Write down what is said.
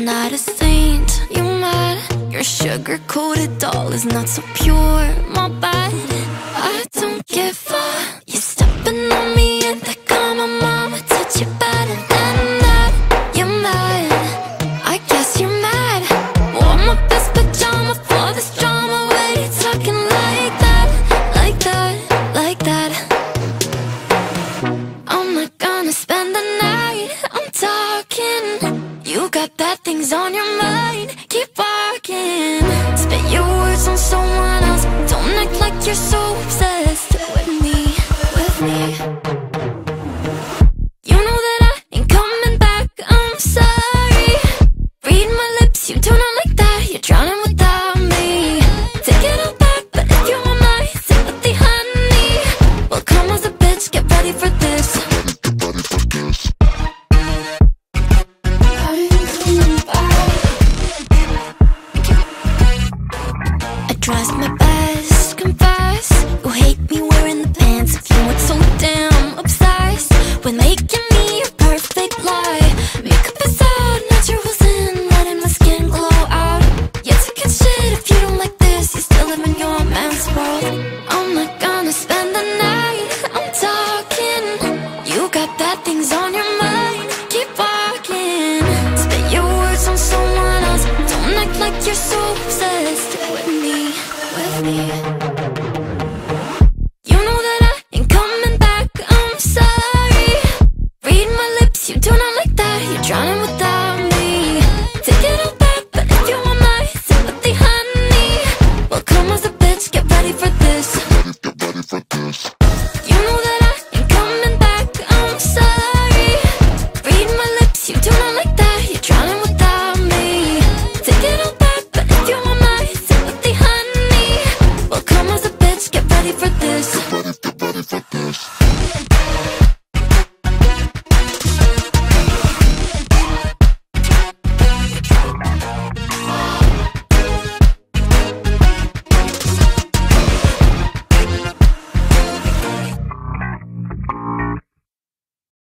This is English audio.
not a saint. You mad? Your sugar-coated doll is not so pure. My bad, I don't give a. You stepping on me and they call my mama, touch you better than that. You're mad, I guess you're mad. Wore my best pajama for this drama. Why you talking like that, like that, like that? I'm not gonna spend the night, I'm talking. You got bad things on your mind, keep walking. Spit your words on someone else. Don't act like you're so obsessed with me, with me. You know that I ain't coming back, I'm sorry. Read my lips, you do not like that. You're drowning without me. Take it all back, but if you want my sympathy, honey, well, come as a bitch, get ready for this. Tries my best, confess. You hate me wearing the pants. If you weren't so damn obsessed with making me your perfect lie. Makeup is out, naturals in, letting my skin glow out. You're taking shit if you don't like this. You still live in your man's world. I'm not gonna spend the night, I'm talking. You got bad things on your mind, keep walking. Spit your words on someone else. Don't act like you're so obsessed with me, with me. You know that I ain't coming back, I'm sorry. Read my lips, you do not like that. You're drowning without me. Take it all back, but if you want my sympathy, honey, well, come as a bitch, get ready for this. Get ready for this. You know that I ain't coming back, I'm sorry. Read my lips, you do not like that. You're drowning without me. Take it all back, but if you want my sympathy, honey, well, come as a bitch, get ready for this. Get ready for this.